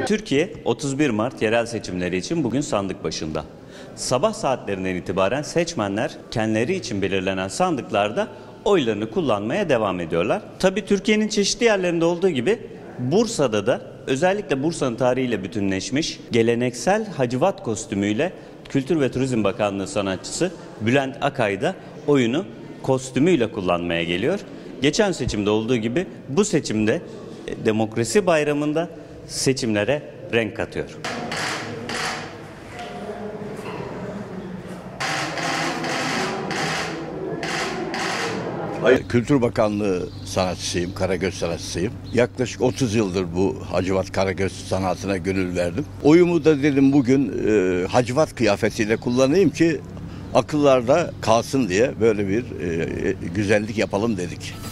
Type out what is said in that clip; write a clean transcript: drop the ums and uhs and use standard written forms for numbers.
Türkiye 31 Mart yerel seçimleri için bugün sandık başında. Sabah saatlerinden itibaren seçmenler kendileri için belirlenen sandıklarda oylarını kullanmaya devam ediyorlar. Tabii Türkiye'nin çeşitli yerlerinde olduğu gibi Bursa'da da özellikle Bursa'nın tarihiyle bütünleşmiş geleneksel Hacivat kostümüyle Kültür ve Turizm Bakanlığı sanatçısı Bülent Akay da oyunu kostümüyle kullanmaya geliyor. Geçen seçimde olduğu gibi bu seçimde Demokrasi Bayramı'nda seçimlere renk katıyor. Kültür Bakanlığı sanatçısıyım, Karagöz sanatçısıyım. Yaklaşık 30 yıldır bu Hacivat Karagöz sanatına gönül verdim. Oyumu da dedim bugün Hacivat kıyafetiyle kullanayım ki akıllarda kalsın diye böyle bir güzellik yapalım dedik.